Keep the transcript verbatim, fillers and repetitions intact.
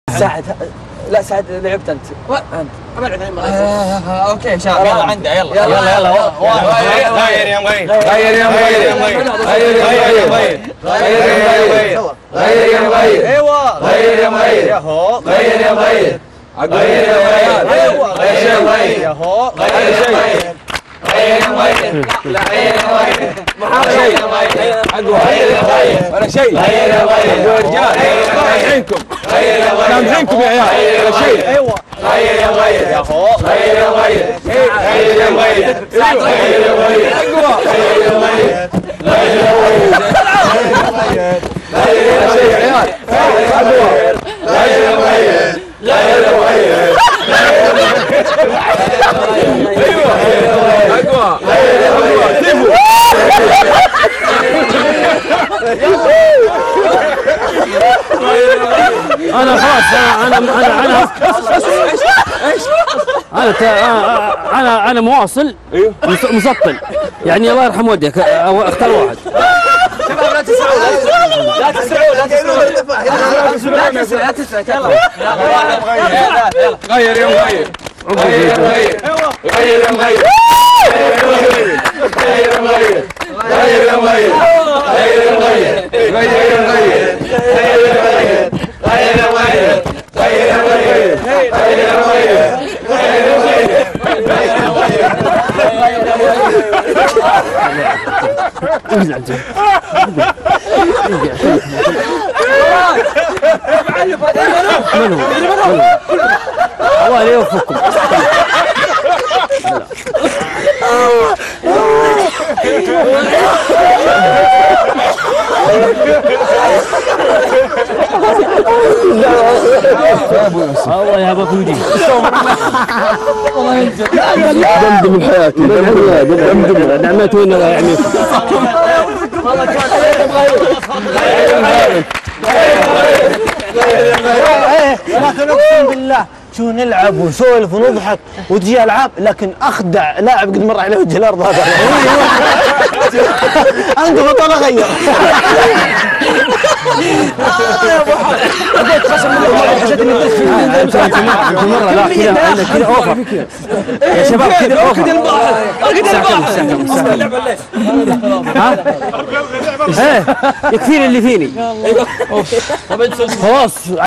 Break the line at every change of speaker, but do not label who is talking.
سعد. لا سعد لعبت انت. انت
ابعد عن
آه اوكي ان شاء الله.
يلا عنده يلا
يلا يلا
غير يا مغير
غير يا مغير غير يا مغير غير يا مغير غير يا مغير
ايوه
غير يا مغير
يا هو
غير يا مغير غير يا مغير
ايوه
غير يا مغير
يا هو
غير شيء غير يا مغير لا غير يا مغير ما شيء غير يا مغير ولا شيء غير يا مغير يا رجال سامحينكم غير يا مغير سامحينكم يا عيال ولا شيء
ايوه
غير يا مغير
يا هو
غير يا مغير غير يا مغير غير يا مغير اقوى غير يا مغير غير يا مغير غير يا شيء يا عيال اقوى غير يا مغير غير يا مغير ايوه اقوى غير يا مغير كيفو
انا خلاص انا انا انا انا انا انا مواصل مسطل يعني الله يرحم والديك اختار واحد.
شباب لا تسعوا لا تسعوا لا تسعوا لا تسعوا لا تسعوا يلا غير يا مغير غير يا مغير غير يا مغير غير يا مغير غير يا مغير غير يا مغير غير يا مغير غير يا مغير غير يا مغير غير يا مغير غير يا مغير غير يا
من هو؟ الله يوفقكم. الله يا ابو فوجي دمدم بحياتي دمدم نعمت وين الله يعميك
والله كان
لكن اقسم بالله شو نلعب ونسولف ونضحك وتجي العاب لكن اخدع لاعب قد مر عليه وجه الارض هذا انت بطل غير
يا ابو حمد اديت خشم حسيت اني
انت انت مره لا كذا كذا اوفر يا شباب كذا اوفر
ارقد البحر ارقد البحر
ها ايه يكفيني اللي فيني خلاص.